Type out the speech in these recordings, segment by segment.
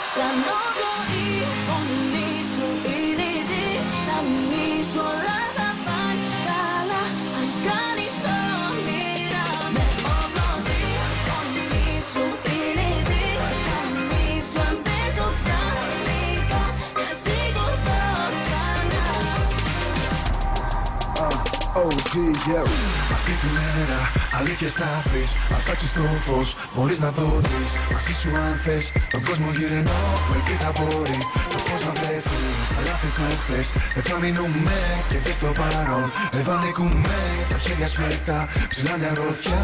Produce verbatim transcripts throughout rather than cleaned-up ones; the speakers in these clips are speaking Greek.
Σαν όπλο η φωνή σου είναι η δύναμη σου. Όλα θα πάνε καλά αν κάνεις όνειρα. Με όπλο τη φωνή σου είναι η δύναμη σου. Αν πέσω ξαφνικά θα σηκωθώ ξανά. Oh, gee, yeah. Αυτή τη μέρα αλήθειες θα βρεις. Αν ψάξεις το φως μπορείς να το δεις. Μαζί σου αν θες τον κόσμο γυρνώ. Με ελπίδα μπορεί το πώς να βρεθεί. Στα λάθη του χθες δεν θα μείνουμε και δεις το παρόν. Εδώ ανήκουμε τα χέρια σφιχτά ψηλά μια γροθιά.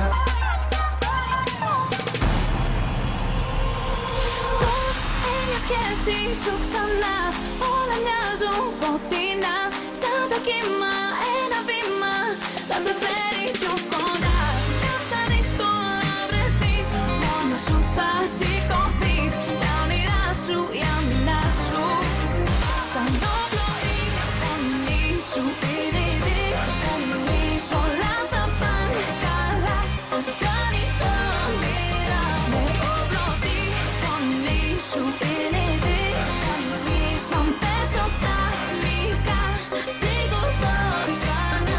Πώς είναι η σκέψη σου ξανά. Όλα μοιάζουν φωτεινά. Σαν το κύμα ένα βήμα θα σε φέρει πιο κοντά. Στα δύσκολα βρεθείς, μόνο σου θα σηκωθείς. Τα όνειρά σου, η άμυνα σου. Σαν όπλο η φωνή σου είναι η δύναμη σου. Όλα θα πάνε καλά αν κάνεις όνειρα. Με όπλο τη φωνή σου είναι η δύναμη σου. Αν πέσω ξαφνικά θα σηκωθώ ξανά.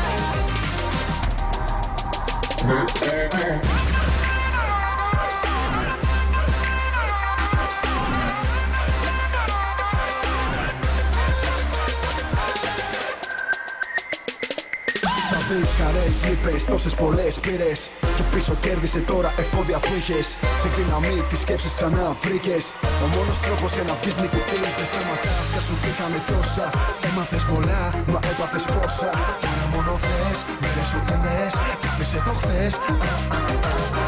Θα δεις χαρές, λύπες, τόσες πολλές πήρες. Και πίσω κέρδισε τώρα εφόδια που είχες. Τη δύναμη της σκέψης ξανά βρήκες. Ο μόνος τρόπος για να βγεις νικητής. Δεν σταματάς κι σου πήγανε τόσα. Έμαθες πολλά, μα έπαθες πόσα. Τώρα μόνο θες, μέρες φωτεινές. Κι άφησε το χθες. Α, α, α, α.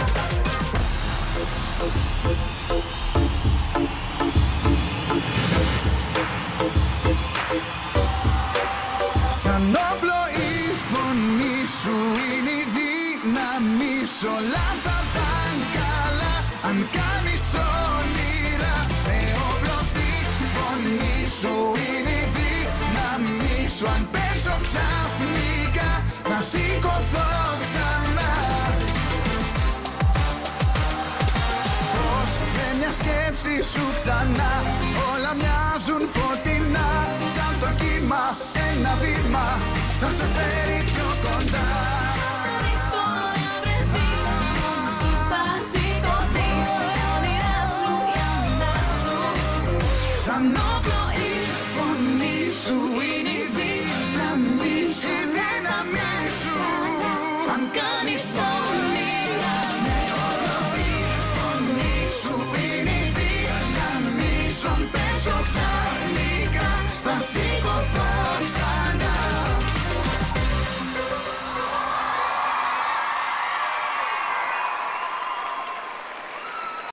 Σαν όπλο η φωνή σου είναι η δύναμη σου. Όλα θα πάνε καλά αν κάνεις όνειρα. Με όπλο τη φωνή σου είναι η δύναμη σου. Αν πέσω ξαφνικά θα σηκωθώ ξανά. Πώς με μια σκέψη σου ξανά όλα μοιάζουν φωτεινά. Σαν το κύμα ένα βήμα θα σε φέρει πιο κοντά. Στα δύσκολα βρεθείς, μόνο σου θα σηκωθείς. Τα όνειρά σου, η άμυνα σου. Σαν όπλο